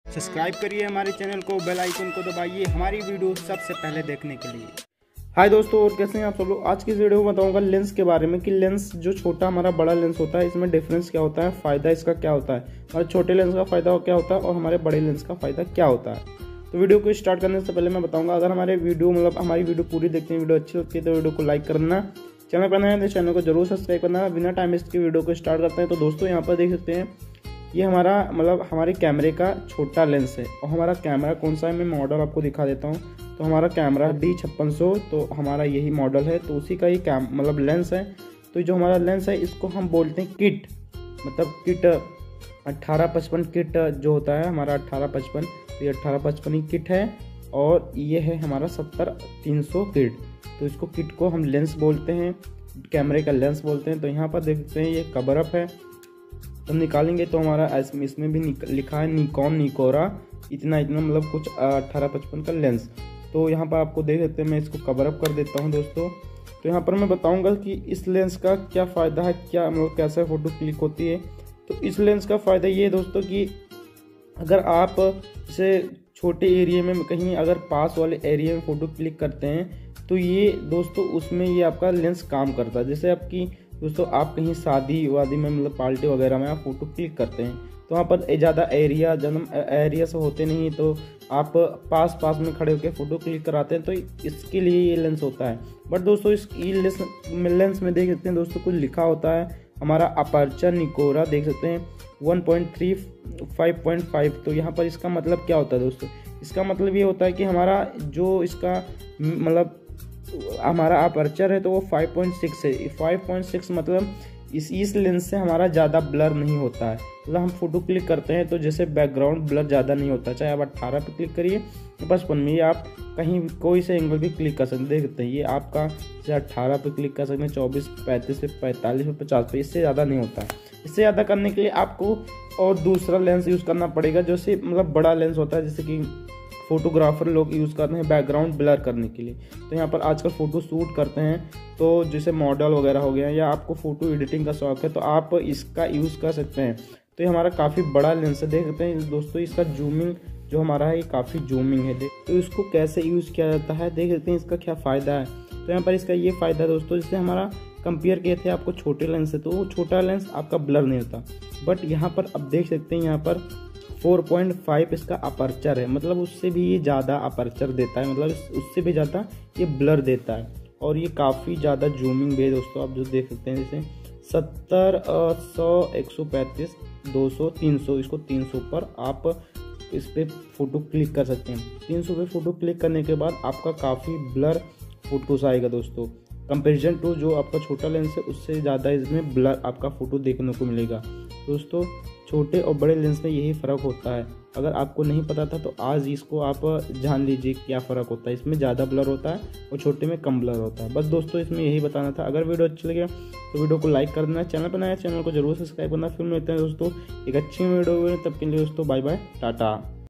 Subscribe करिए हमारे channel को, बेल आइकन को दबाइए हमारी वीडियो सबसे पहले देखने के लिए। हाय दोस्तों, और कैसे हैं आप सब लोग। आज की इस वीडियो में बताऊंगा लेंस के बारे में कि लेंस जो छोटा हमारा बड़ा लेंस होता है इसमें डिफरेंस क्या होता है, फ़ायदा इसका क्या होता है, हमारे छोटे लेंस का फ़ायदा क्या होता है और हमारे बड़े लेंस का फ़ायदा क्या होता है। तो वीडियो को स्टार्ट करने से पहले मैं बताऊंगा, अगर हमारी वीडियो पूरी देखते हैं, वीडियो अच्छी लगती है तो वीडियो को लाइक करना, चैनल पर नया है तो चैनल को जरूर सब्सक्राइब करना। बिना टाइम वेस्ट के वीडियो को स्टार्ट करते हैं। तो दोस्तों यहाँ पर देख सकते हैं ये हमारा हमारे कैमरे का छोटा लेंस है। और हमारा कैमरा कौन सा है मैं मॉडल आपको दिखा देता हूँ। तो हमारा कैमरा D5600, तो हमारा यही मॉडल है, तो उसी का ही लेंस है। तो जो हमारा लेंस है इसको हम बोलते हैं किट, किट 1855 किट जो होता है हमारा 1855, तो ये 1855 ही किट है। और ये है हमारा 70-300 किट, तो इसको किट को हम लेंस बोलते हैं, कैमरे का लेंस बोलते हैं। तो यहाँ पर देखते हैं ये कवर अप है, तो निकालेंगे तो हमारा इसमें भी लिखा है निकोरा इतना कुछ 1855 का लेंस। तो यहाँ पर आपको देख सकते हैं, मैं इसको कवर अप कर देता हूँ दोस्तों। तो यहाँ पर मैं बताऊँगा कि इस लेंस का क्या फ़ायदा है, क्या कैसे फ़ोटो क्लिक होती है। तो इस लेंस का फ़ायदा ये है दोस्तों कि अगर आप इसे छोटे एरिया में कहीं अगर पास वाले एरिया में फ़ोटो क्लिक करते हैं तो ये दोस्तों उसमें ये आपका लेंस काम करता है। जैसे आपकी दोस्तों आप कहीं शादी वादी में पार्टी वगैरह में आप फ़ोटो क्लिक करते हैं तो वहाँ पर ज़्यादा एरिया से होते नहीं, तो आप पास में खड़े होकर फ़ोटो क्लिक कराते हैं, तो इसके लिए ये लेंस होता है। बट दोस्तों इस लेंस में देख सकते हैं दोस्तों कुछ लिखा होता है, हमारा अपर्चर निकोरा देख सकते हैं 1.35.5। तो यहाँ पर इसका मतलब क्या होता है दोस्तों, इसका मतलब ये होता है कि हमारा जो इसका हमारा अपर्चर है तो वो 5.6 है। 5.6 मतलब इस लेंस से हमारा ज़्यादा ब्लर नहीं होता है। मतलब हम फोटो क्लिक करते हैं तो जैसे बैकग्राउंड ब्लर ज़्यादा नहीं होता, चाहे आप 18 पे क्लिक करिए 55 में, ये आप कहीं कोई से एंगल भी क्लिक कर सकते हैं। देख सकते हैं ये आपका जैसे 18 पे क्लिक कर सकते हैं, 24, 35 पे, 45 पे, 50 पे, इससे ज़्यादा नहीं होता है। इससे ज़्यादा करने के लिए आपको और दूसरा लेंस यूज़ करना पड़ेगा, जैसे बड़ा लेंस होता है, जैसे कि फोटोग्राफर लोग यूज़ करते हैं बैकग्राउंड ब्लर करने के लिए। तो यहाँ पर आजकल फ़ोटो शूट करते हैं, तो जैसे मॉडल वगैरह हो गया या आपको फ़ोटो एडिटिंग का शौक़ है तो आप इसका यूज़ कर सकते हैं। तो ये हमारा काफ़ी बड़ा लेंस है, देख सकते हैं दोस्तों। इसका जूमिंग जो हमारा है ये काफ़ी जूमिंग है। तो इसको कैसे यूज़ किया जाता है देख सकते हैं, इसका क्या फ़ायदा है। तो यहाँ पर इसका ये फ़ायदा दोस्तों, जैसे हमारा कंपेयर किए थे आपको छोटे लेंस से, तो वो छोटा लेंस आपका ब्लर नहीं होता। बट यहाँ पर अब देख सकते हैं यहाँ पर 4.5 इसका अपर्चर है, मतलब उससे भी ये ज़्यादा अपर्चर देता है, उससे भी ज़्यादा ये ब्लर देता है। और ये काफ़ी ज़्यादा जूमिंग भी है दोस्तों, आप जो देख सकते हैं जैसे 70, 100, 135, 200, 300, इसको 300 पर आप इस पर फ़ोटो क्लिक कर सकते हैं। 300 पे फ़ोटो क्लिक करने के बाद आपका काफ़ी ब्लर फ़ोटोज़ आएगा दोस्तों। कंपेरिजन टू जो आपका छोटा लेंस है उससे ज़्यादा इसमें ब्लर आपका फ़ोटो देखने को मिलेगा दोस्तों। छोटे और बड़े लेंस में यही फ़र्क होता है। अगर आपको नहीं पता था तो आज इसको आप जान लीजिए क्या फ़र्क होता है। इसमें ज़्यादा ब्लर होता है और छोटे में कम ब्लर होता है। बस दोस्तों इसमें यही बताना था। अगर वीडियो अच्छी लगे तो वीडियो को लाइक कर देना, चैनल पर नया चैनल को जरूर सब्सक्राइब करना। फिर मिलते हैं दोस्तों एक अच्छी वीडियो में, तब के लिए दोस्तों बाय बाय, टाटा।